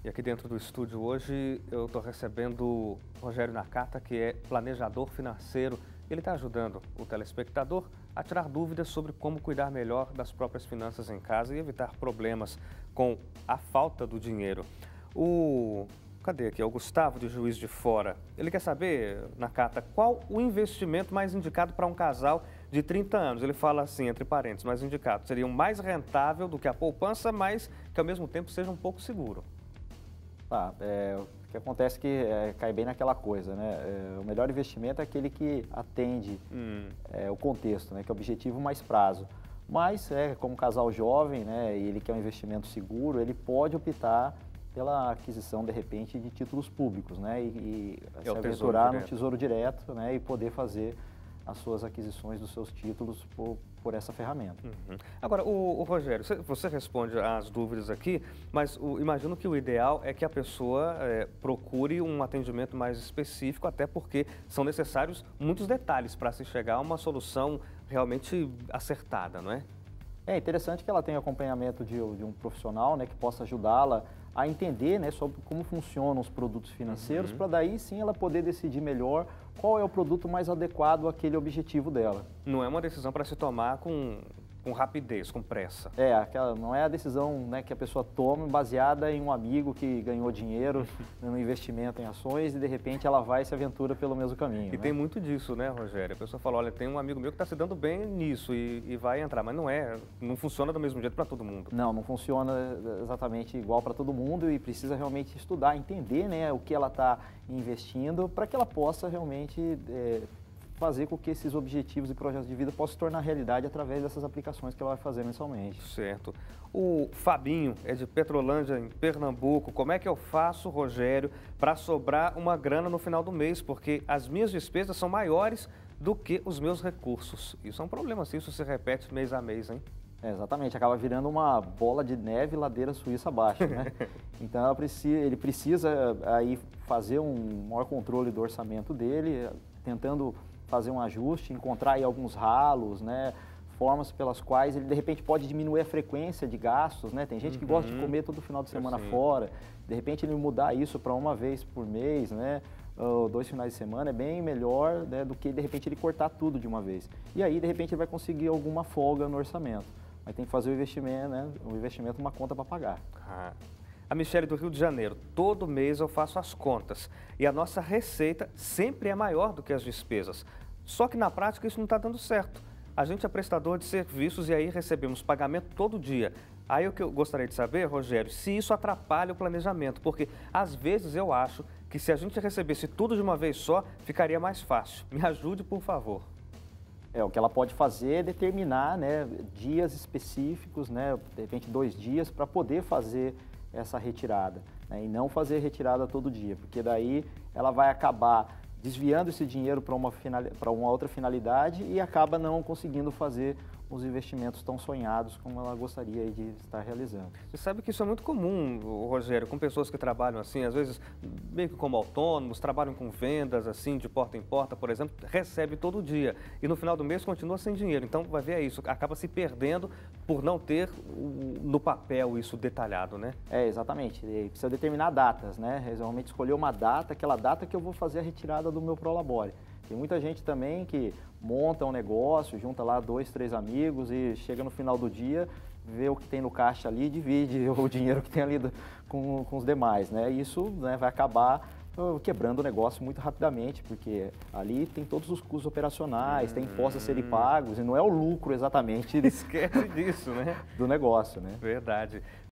E aqui dentro do estúdio hoje eu estou recebendo o Rogério Nakata, que é planejador financeiro. Ele está ajudando o telespectador a tirar dúvidas sobre como cuidar melhor das próprias finanças em casa e evitar problemas com a falta do dinheiro. Cadê aqui? É o Gustavo, de Juiz de Fora. Ele quer saber, Nakata, qual o investimento mais indicado para um casal de 30 anos? Ele fala assim, entre parênteses, mais indicado. Seria um mais rentável do que a poupança, mas que ao mesmo tempo seja um pouco seguro. O que acontece é que cai bem naquela coisa, né? O melhor investimento é aquele que atende o contexto, né? Que é o objetivo mais prazo. Mas, como casal jovem, né, e ele quer um investimento seguro, ele pode optar pela aquisição, de repente, de títulos públicos, né? E se aventurar no Tesouro Direto, né? E poder fazer as suas aquisições dos seus títulos por essa ferramenta. Agora, o Rogério, você responde às dúvidas aqui, mas imagino que o ideal é que a pessoa procure um atendimento mais específico, até porque são necessários muitos detalhes para se chegar a uma solução realmente acertada, não é? É interessante que ela tenha acompanhamento de um profissional, né, que possa ajudá-la a entender, né, sobre como funcionam os produtos financeiros, para daí sim ela poder decidir melhor qual é o produto mais adequado àquele objetivo dela. Não é uma decisão para se tomar com rapidez, com pressa. Não é a decisão, né, que a pessoa toma baseada em um amigo que ganhou dinheiro no investimento em ações e de repente ela vai e se aventura pelo mesmo caminho. E tem muito disso, né, Rogério? A pessoa fala, olha, tem um amigo meu que está se dando bem nisso e vai entrar, mas não funciona do mesmo jeito para todo mundo. Não funciona exatamente igual para todo mundo e precisa realmente estudar, entender, né, o que ela está investindo para que ela possa realmente fazer com que esses objetivos e projetos de vida possam se tornar realidade através dessas aplicações que ela vai fazer mensalmente. Certo. O Fabinho é de Petrolândia, em Pernambuco. Como é que eu faço, Rogério, para sobrar uma grana no final do mês? Porque as minhas despesas são maiores do que os meus recursos. Isso é um problema, se isso se repete mês a mês, hein? Exatamente, acaba virando uma bola de neve ladeira suíça abaixo, né? Então ele precisa aí fazer um maior controle do orçamento dele, tentando fazer um ajuste, encontrar aí alguns ralos, né, formas pelas quais ele de repente pode diminuir a frequência de gastos, né? Tem gente que gosta de comer todo final de semana fora, de repente ele mudar isso para uma vez por mês, né, ou 2 finais de semana é bem melhor, né, do que de repente ele cortar tudo de uma vez. E aí de repente ele vai conseguir alguma folga no orçamento, mas tem que fazer o investimento, né, uma conta para pagar. A Michele do Rio de Janeiro, todo mês eu faço as contas e a nossa receita sempre é maior do que as despesas. Só que na prática isso não está dando certo. A gente é prestador de serviços e aí recebemos pagamento todo dia. Aí o que eu gostaria de saber, Rogério, se isso atrapalha o planejamento, porque às vezes eu acho que se a gente recebesse tudo de uma vez só, ficaria mais fácil. Me ajude, por favor. O que ela pode fazer é determinar, né, dias específicos, né, de repente 2 dias, para poder fazer essa retirada, né, e não fazer retirada todo dia, porque daí ela vai acabar desviando esse dinheiro para uma outra finalidade e acaba não conseguindo fazer os investimentos tão sonhados como ela gostaria de estar realizando. Você sabe que isso é muito comum, Rogério, com pessoas que trabalham assim, às vezes meio que como autônomos, trabalham com vendas assim, de porta em porta, por exemplo, recebe todo dia e no final do mês continua sem dinheiro. Então, vai ver isso, acaba se perdendo por não ter no papel isso detalhado, né? Exatamente. E precisa determinar datas, né? Realmente escolher uma data, aquela data que eu vou fazer a retirada do meu Prolabore. Tem muita gente também que monta um negócio, junta lá 2, 3 amigos e chega no final do dia, vê o que tem no caixa ali e divide o dinheiro que tem ali com os demais, né? Isso, né, vai acabar quebrando o negócio muito rapidamente, porque ali tem todos os custos operacionais, tem impostos a serem pagos e não é o lucro exatamente Esquece disso, né? do negócio, né? Verdade.